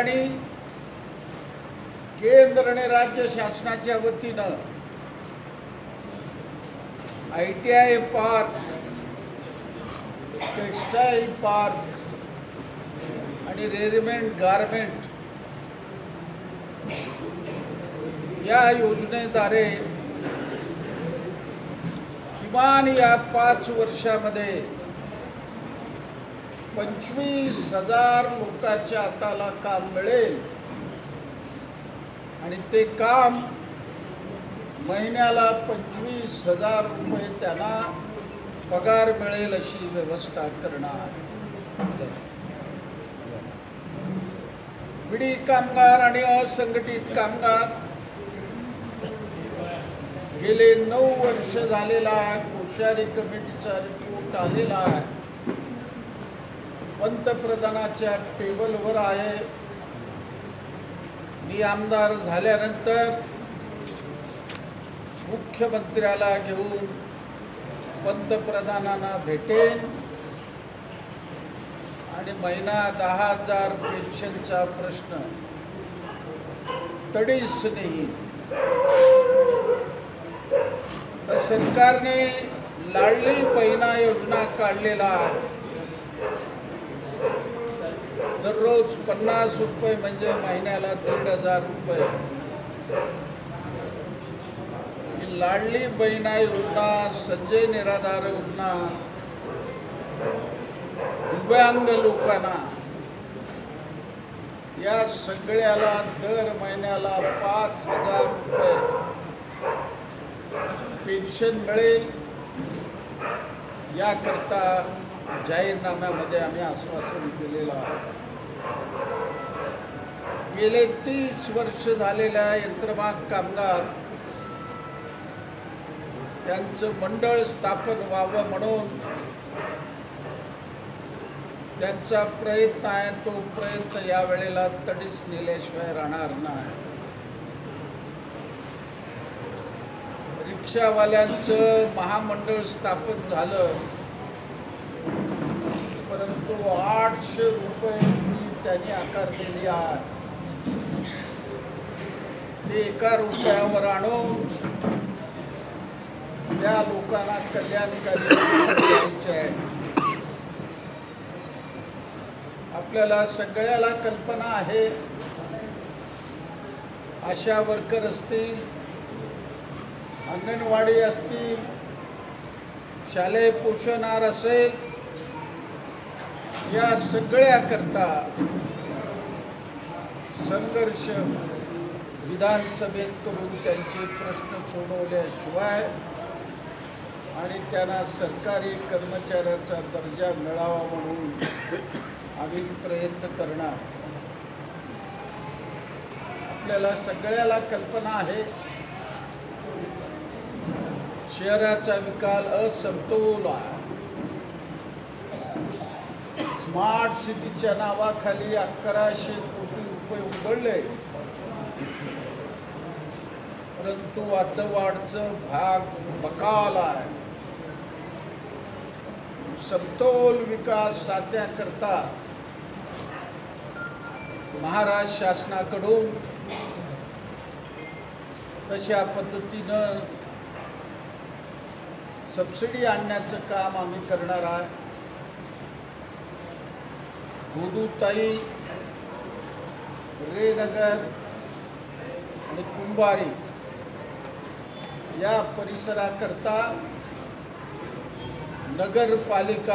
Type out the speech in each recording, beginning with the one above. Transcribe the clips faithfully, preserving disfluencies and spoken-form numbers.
ठिकाणी केंद्र आणि राज्य शासनाच्या वतीनं I T I park, textile park आणि रेडीमेड गारमेंट या योजनेद्वारे किमान या पाच वर्षामध्ये पंचवीस हजार लोकांच्या हाताला काम मिळेल आणि ते काम महिन्याला पंचवीस हजार रुपये त्यांना पगार मिळेल अशी व्यवस्था करणार. विडी कामगार आणि असंघटित कामगार गेले नऊ वर्ष झालेला कोश्यारी कमिटीचा रिपोर्ट आलेला आहे, पंतप्रधानाच्या टेबलवर आहे. मी आमदार झाल्यानंतर मुख्यमंत्र्याला घेऊन पंतप्रधानांना भेटेन आणि महिना दहा हजार पेन्शनचा प्रश्न तडीस नाही. तर सरकारने लाडली बहिणा योजना काढलेला आहे. दररोज पन्नास रुपये म्हणजे महिन्याला दीड हजार रुपये. ही लाडली बहिणा योजना, संजय निराधार योजना दिव्यांग लोकांना या सगळ्याला दर महिन्याला पाच हजार रुपये पेन्शन मिळेल याकरता जाहीरनाम्यामध्ये आम्ही आश्वासन दिलेलं आहे. गेले तीस वर्ष झालेल्या यंत्रमाग कामगार त्यांचं मंडळ स्थापन व्हावं म्हणून त्यांचा प्रयत्न आहे. तो प्रयत्न यावेळेला तडीस नेल्याशिवाय राहणार नाही. रिक्षावाल्यांचं महामंडळ स्थापन झालं, परंतु आठशे रुपये त्यांनी आकारलेली आहे. ते एका रुपयावर आणून त्या लोकांना कल्याणकारी द्यायचे आहे. आपल्याला सगळ्याला कल्पना आहे, आशा वर्कर असतील, अंगणवाडी असतील, शालेय पोषणाहार असेल, या सगळ्याकरता संघर्ष विधानसभेत करून त्यांचे प्रश्न सोडवल्याशिवाय आणि त्यांना सरकारी कर्मचाऱ्याचा दर्जा मिळावा म्हणून आम्ही प्रयत्न करणार. आपल्याला सगळ्याला कल्पना आहे, शहराचा विकास असमतोल आहे. स्मार्ट सिटीच्या नावाखाली अकराशे कोटी रुपये उधळले, परंतु वादवाढचं भाग बकाल आहे. समतोल विकास साधण्याकरता महाराष्ट्र शासनाकडून तशा पद्धतीनं सबसिडी आणण्याचं काम आम्ही करणार आहे. गोदूताई, रेनगर आणि कुंभारी या परिसराकरता नगरपालिका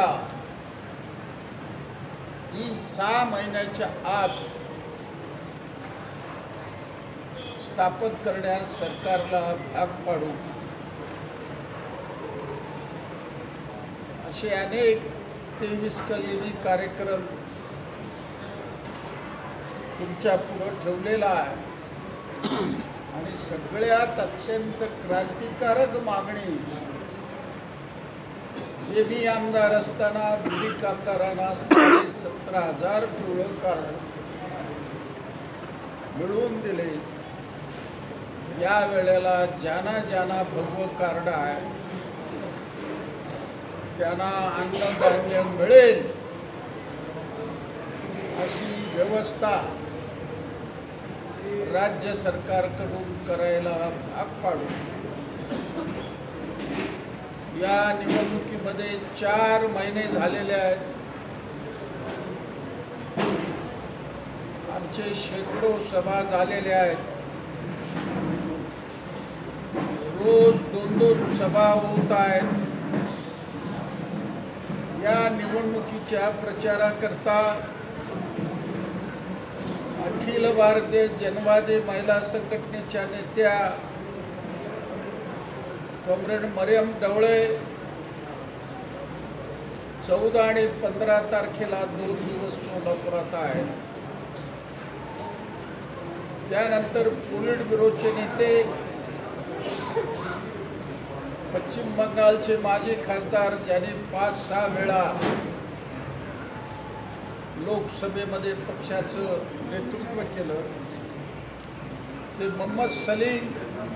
ही सहा महिन्याच्या आत स्थापन करण्यास सरकारला भाग पाडू. असे अनेक तेवीस कलमी कार्यक्रम तुमच्या पुढे ठेवलेला आहे आणि सगळ्यात अत्यंत क्रांतिकारक मागणी जे मी आमदार असताना विधी कामगारांना साडे सतरा हजार पिवळं कार्ड मिळवून दिले. या वेळेला ज्यांना ज्यांना भगवं कार्ड आहे त्यांना अन्नधान्य मिळेल अशी व्यवस्था राज्य सरकारकडून करायला भाग पाडू। या निवडणुकीमध्ये चार महिने झालेले आहेत। आमचे शेकडो सभा झालेले आहेत। रोज दोन दोन सभा होत आहेत। या निवडणुकीच्या प्रचाराकरता अखिल भारतीय जनवादी महिला संघटनेच्या नेत्या कॉम्रेड मरियम ढवळे चौदा आणि पंधरा तारखेला दोन दिवस सोलापुरात आहेत। त्यानंतर पोलिट ब्युरोचे नेते पश्चिम बंगालचे माजी खासदार ज्यांनी पाच सहा वेळा लोकसभेमध्ये पक्षाचं नेतृत्व केलं ते मोहम्मद सलीम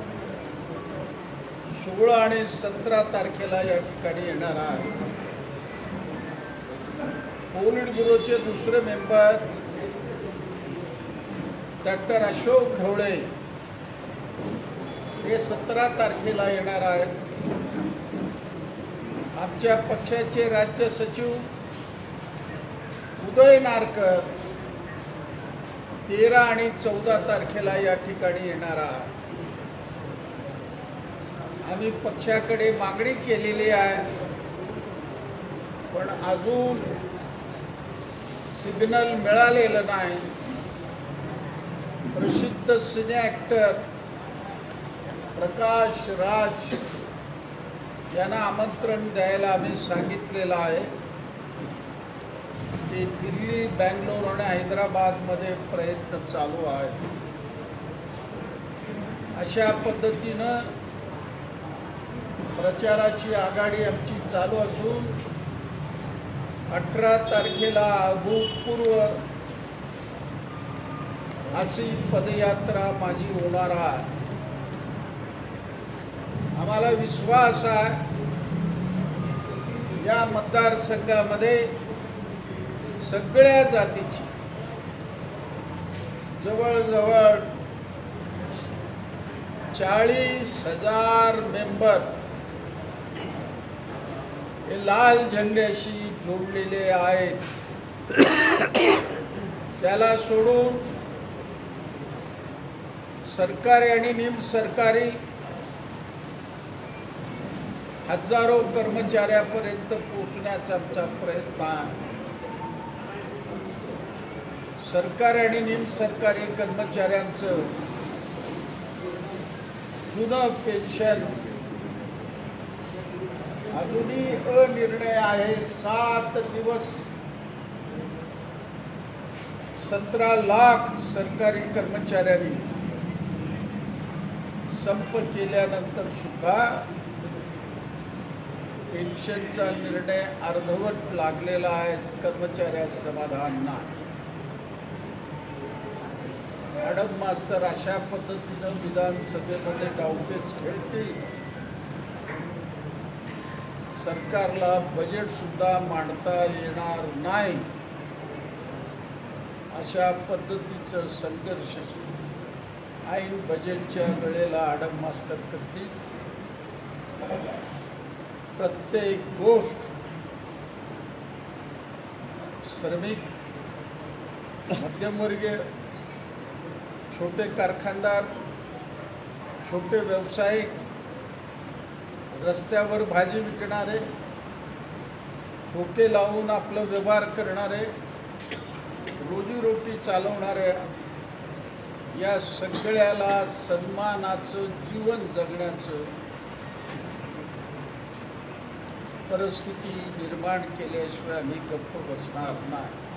सोळा आणि सतरा तारखेला या ठिकाणी येणार आहे। पोलिट ब्युरोचे दुसरे मेंबर डॉक्टर अशोक ढवळे हे सतरा तारखेला येणार आहेत। आमच्या पक्षाचे राज्य सचिव उदय नारकर तेरा आणि चौदा तारखेला या ठिकाणी येणार आहे। आम्ही पक्षाकडे मागणी केलेली आहे, पण अजून सिग्नल मिळालेलं नाही। प्रसिद्ध सिने ॲक्टर प्रकाश राज यांना आमंत्रण द्यायला आम्ही सांगितलेलं आहे। ते दिल्ली, बँगलोर आणि हैदराबादमध्ये प्रयत्न चालू आहेत। अशा पद्धतीनं प्रचाराची आघाडी आमची चालू असून अठरा तारखेला अभूतपूर्व अशी पदयात्रा माझी होणार आहे। आम्हाला विश्वास आहे या मतदारसंघामध्ये सगळ्या जातीची जवळजवळ चाळीस हजार मेंबर हे लाल झेंड्याशी जोडलेले आहेत। त्याला सोडून सरकारी आणि निम सरकारी हजारो कर्मचाऱ्यापर्यंत पोहोचण्याचा आमचा प्रयत्न आहे। सरकारी आणि निम सरकारी कर्मचाऱ्यांचं जुनं पेन्शन अजूनही अनिर्णय आहे। सात दिवस सतरा लाख सरकारी कर्मचाऱ्यांनी संप केल्यानंतर सुद्धा पेन्शनचा निर्णय अर्धवट लागलेला आहे। कर्मचाऱ्यास समाधान नाही। मॅडम मास्तर अशा पद्धतीनं विधानसभेमध्ये डावपेच खेळतील। सरकारला बजेट सुद्धा मांडता येणार नाही। अशा पद्धतीचं संघर्ष ऐन बजेटच्या वेळेला आडम मास्तर करतील। प्रत्येक गोष्ट श्रमिक, मध्यमवर्गीय, छोटे कारखानदार, छोटे व्यावसायिक, रस्त्यावर भाजी विकणारे, ठोके लावून आपलं व्यवहार करणारे, रोजीरोटी चालवणारे, या सगळ्याला सन्मानाचं जीवन जगण्याचं परिस्थिती निर्माण केल्याशिवाय आम्ही गप्प बसणार नाही।